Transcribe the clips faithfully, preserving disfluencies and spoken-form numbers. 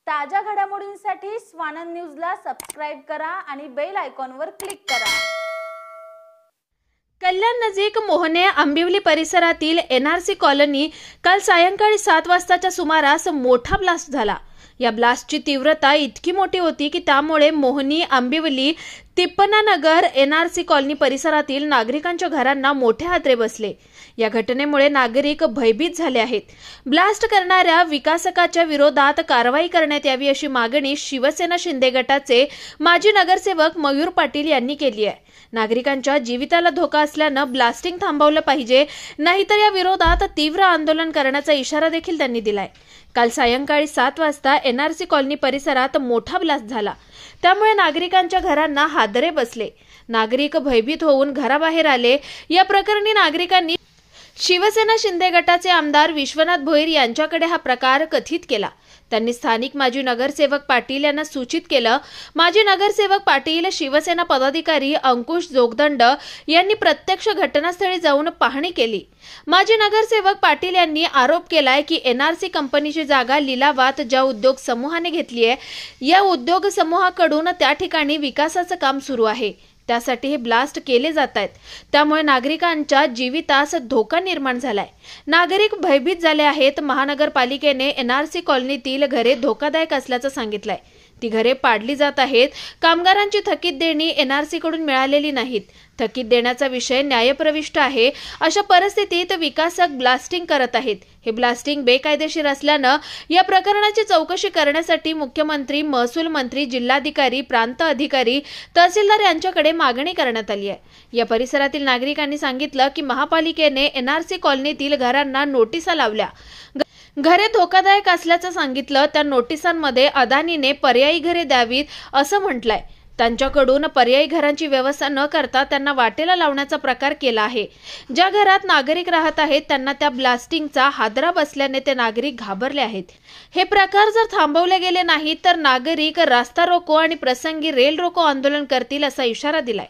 ताज्या घडामोडींसाठी स्वानंद न्यूजला सबस्क्राइब करा आणि बेल आयकॉनवर क्लिक करा। कल्याण नजीक मोहने आंबिवली परिसरातील एनआरसी कॉलनी काल सायंकाळी सात वाजताच्या सुमारास मोठा ब्लास्ट झाला। या ब्लास्टची तीव्रता इतकी मोठी होती की त्यामुळे मोहनी आंबिवली तिप्पनानगर एनआरसी कॉलनी परिसरातील नागरिकांच्या घरांना मोठे हादरे बसले। या घटनेमुळे नागरिक भयभीत झाले आहेत। ब्लास्ट करणाऱ्या विकासकाच्या विरोधात कारवाई करण्यात यावी अशी मागणी शिवसेना शिंदे गटाचे माजी नगरसेवक मयूर पाटील यांनी केली आहे। नागरिकांच्या जीविताला धोका असल्यानं ब्लास्टिंग थांबवलं पाहिजे, नाहीतर या विरोधात तीव्र आंदोलन करण्याचा इशारा देखील त्यांनी दिलाय। काल सायंकाळी सात वाजता एनआरसी कॉलनी परिसरात मोठा ब्लास्ट झाला, त्यामुळे नागरिकांच्या घरांना हादरे बसले। नागरिक भयभीत होऊन घराबाहेर आले। या प्रकरणी नागरिकांनी शिवसेना शिंदे गटाचे आमदार विश्वनाथ भोईर यांच्याकडे हा प्रकार कथित केला। त्यांनी स्थानिक माजी नगरसेवक पाटील यांना सूचित केलं। माजी नगरसेवक पाटील, शिवसेना पदाधिकारी अंकुश जोगदंड यांनी प्रत्यक्ष घटनास्थळी जाऊन पाहणी केली। माजी नगरसेवक पाटील यांनी आरोप केलाय की एनआरसी कंपनीची जागा लिलावात ज्या उद्योग समूहाने घेतली आहे, या उद्योग समूहाकडून त्या ठिकाणी विकासाचं काम सुरू आहे, त्यासाठी हे ब्लास्ट केले जात आहेत। त्यामुळे नागरिकांच्या जीवितास धोका निर्माण झालाय। नागरिक भयभीत झाले आहेत। महानगरपालिकेने एनआरसी कॉलनीतील घरे धोकादायक असल्याचं सांगितलंय। ती घरे पाडली जात आहेत। कामगारांची थकीत देणी एनआरसी कडून मिळालेली नाहीत। थकीत देण्याचा विषय न्यायप्रविष्ट आहे। अशा परिस्थितीत विकासक ब्लास्टिंग करत आहेत। हे ब्लास्टिंग बेकायदेशीर असल्यानं या प्रकरणाची चौकशी करण्यासाठी मुख्यमंत्री, महसूल मंत्री, जिल्हाधिकारी, प्रांत अधिकारी, तहसीलदार यांच्याकडे मागणी करण्यात आली आहे। या परिसरातील नागरिकांनी सांगितलं की महापालिकेने एनआरसी कॉलनीतील घरांना नोटिसा लावल्या, घरे धोकादायक असल्याचं सांगितलं। त्या नोटिसांमध्ये अदानीने पर्यायी घरे द्यावीत असं म्हटलंय। त्यांच्याकडून पर्यायी घरांची व्यवस्था न करता त्यांना वाटेला लावण्याचा प्रकार केला आहे। ज्या घरात नागरिक राहत आहेत त्यांना त्या ब्लास्टिंगचा हादरा बसल्याने ते नागरिक घाबरले आहेत। हे प्रकार जर थांबवले गेले नाही तर नागरिक रास्ता रोको आणि प्रसंगी रेल रोको आंदोलन करतील असा इशारा दिलाय।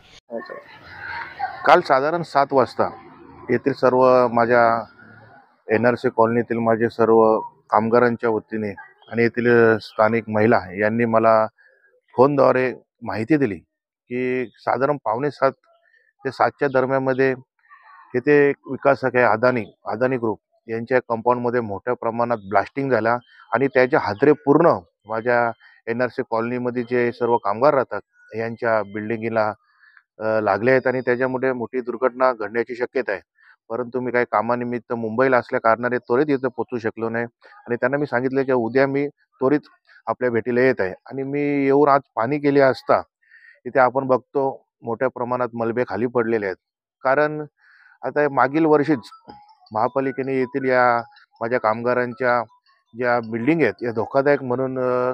काल साधारण सात वाजता येथील सर्व माझ्या एनआरसी कॉलनीतील माझे सर्व कामगारांच्या वतीने आणि येथील स्थानिक महिला यांनी मला फोनद्वारे माहिती दिली की साधारण पावणे सात ते सातच्या दरम्यानमध्ये येथे एक विकासक आहे अदानी अदानी ग्रुप यांच्या कंपाऊंडमध्ये मोठ्या प्रमाणात ब्लास्टिंग झाला आणि त्याचे हादरे पूर्ण माझ्या एनआरसी कॉलनीमध्ये जे सर्व कामगार राहतात यांच्या बिल्डिंगला लागले आहेत आणि त्याच्यामुळे मोठी दुर्घटना घडण्याची शक्यता आहे। परंतु मी काही कामानिमित्त मुंबईला असल्या कारणाने त्वरित इथं पोहोचू शकलो नाही आणि त्यांना मी सांगितले की उद्या मी त्वरित आपल्या भेटीला येत आहे। आणि मी येऊन आज पाहणी केली असता इथे आपण बघतो मोठ्या प्रमाणात मलबे खाली पडलेले आहेत। कारण आता मागील वर्षीच महापालिकेने येथील या माझ्या कामगारांच्या ज्या बिल्डिंग आहेत या धोकादायक म्हणून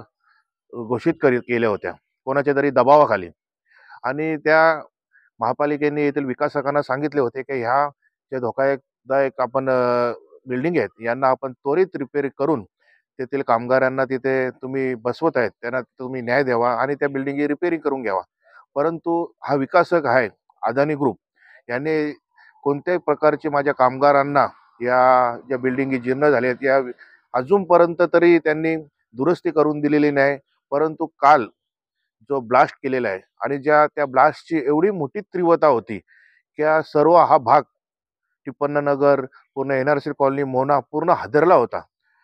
घोषित करीत केल्या होत्या कोणाच्या तरी दबावाखाली, आणि त्या महापालिकेने येथील विकासकांना सांगितले होते की ह्या जे धोकादायक आपण बिल्डिंग आहेत यांना आपण त्वरित रिपेअर करून तेथील कामगारांना तिथे तुम्ही बसवत आहेत त्यांना तुम्ही न्याय द्यावा आणि त्या बिल्डिंगची रिपेअरिंग करून घ्यावा। परंतु हा विकासक आहे अदानी ग्रुप याने कोणत्याही प्रकारचे माझ्या कामगारांना या ज्या बिल्डिंगी जीर्ण झाल्या आहेत या अजूनपर्यंत तरी त्यांनी दुरुस्ती करून दिलेली नाही। परंतु काल जो ब्लास्ट केलेला आहे आणि ज्या त्या ब्लास्टची एवढी मोठी तीव्रता होती की सर्व हा भाग तिप्पनानगर पूर्ण एनआरसी कॉलनी मोहना पूर्ण हादरला होता।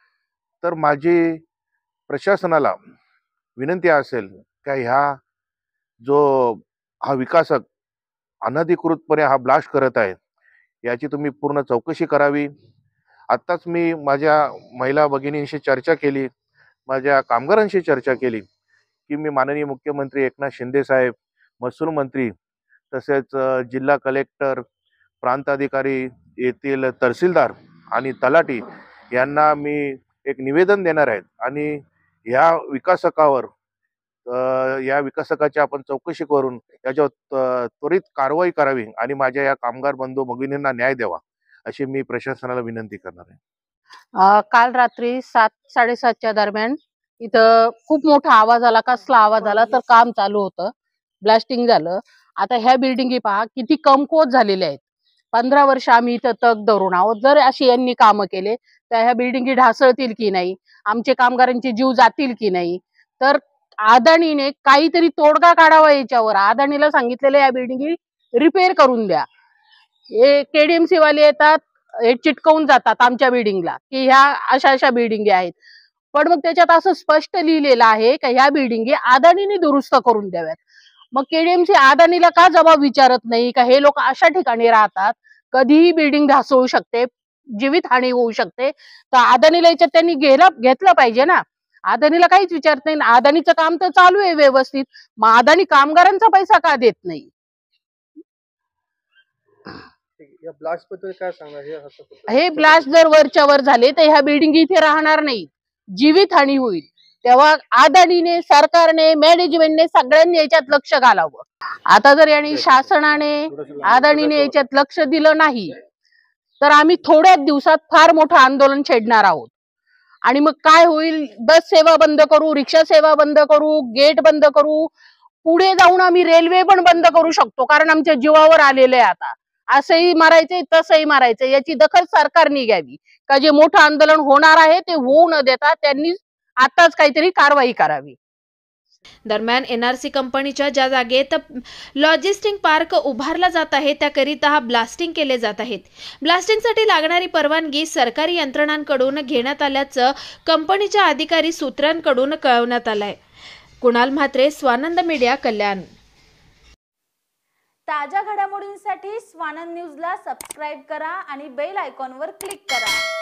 तर माझी प्रशासनाला विनंती असेल की ह्या जो हा विकासक अनधिकृतपणे हा ब्लास्ट करत आहे याची तुम्ही पूर्ण चौकशी करावी। आत्ताच मी माझ्या महिला भगिनींशी चर्चा केली, माझ्या कामगारांशी चर्चा केली की मी माननीय मुख्यमंत्री एकनाथ शिंदे साहेब, महसूल मंत्री तसेच जिल्हा कलेक्टर, प्रांताधिकारी, येथील तहसीलदार आणि तलाठी यांना मी एक निवेदन देणार आहेत आणि या विकासकावर या विकासकाची आपण चौकशी करून याच्यावर त्वरित कारवाई करावी आणि माझ्या या कामगार बंधू भगिनींना न्याय द्यावा अशी मी प्रशासनाला विनंती करणार आहे। काल रात्री सात साडेसातच्या दरम्यान इथं खूप मोठा आवाज आला। कसला आवाज आला तर काम चालू होतं, ब्लास्टिंग झालं। आता ह्या बिल्डिंगी पहा किती कमकुवत झालेल्या आहेत। पंधरा वर्ष आम्ही इथं तग धरून आहोत. जर अशी यांनी कामं केले तर ह्या बिल्डिंगी ढासळतील की नाही, आमचे कामगारांचे जीव जातील की नाही, तर अदानीने काहीतरी तोडगा काढावा याच्यावर. अदानीला सांगितलेलं या बिल्डिंगी रिपेअर करून द्या. हे केडीएमसी वाले येतात, हे चिटकवून जातात आमच्या बिल्डिंगला की ह्या अशा अशा बिल्डिंगी आहेत, पण मग त्याच्यात असं स्पष्ट लिहिलेलं आहे की ह्या बिल्डिंगी अदानीने दुरुस्त करून द्याव्यात. मग केडीएमसी अदानीला का जबाब विचारत नाही का हे लोक अशा ठिकाणी राहतात, कधीही बिल्डिंग ढासळू शकते, जीवित हानी होऊ शकते, तर अदानीला याच्यात त्यांनी घ्यायला घेतलं पाहिजे ना. अदानीला काहीच विचारत नाही. अदानीचं काम तर चालू आहे व्यवस्थित, मग अदानी कामगारांचा पैसा का देत नाही? या ब्लास्ट बद्दल काय सांगणार? हे असं हे ब्लास्ट जर वरच्या वर झाले तर ह्या बिल्डिंग इथे राहणार नाही, जीवित हानी होईल. तेव्हा अदानीने, सरकारने, मॅनेजमेंटने सगळ्यांनी याच्यात लक्ष घालावं. आता जर यांनी शासनाने, अदानीने याच्यात लक्ष दिलं नाही तर आम्ही थोड्याच दिवसात फार मोठं आंदोलन छेडणार आहोत. आणि मग काय होईल? बस सेवा बंद करू, रिक्षा सेवा बंद करू, गेट बंद करू, पुढे जाऊन आम्ही रेल्वे पण बंद करू शकतो, कारण आमच्या जीवावर आलेले आहे आता. असंही मारायचंय तसंही मारायचंय. याची दखल सरकारने घ्यावी का जे मोठं आंदोलन होणार आहे ते होऊ न देता त्यांनी आताच काहीतरी कारवाई करावी. दरम्यान एनआरसी कंपनीच्या ज्या जागेत लॉजिस्टिक पार्क उभारला जात आहे त्याकरिता हा ब्लास्टिंग केले जात आहेत. ब्लास्टिंगसाठी लागणारी परवानगी सरकारी यंत्रणांकडून घेण्यात आल्याचं कंपनीच्या अधिकारी सूत्रांकडून कळवण्यात आलंय. कुणाल म्हात्रे, स्वानंद मीडिया, कल्याण. ताज्या घडामोडींसाठी स्वानंद न्यूजला सबस्क्राईब करा आणि बेल आयकॉनवर क्लिक करा.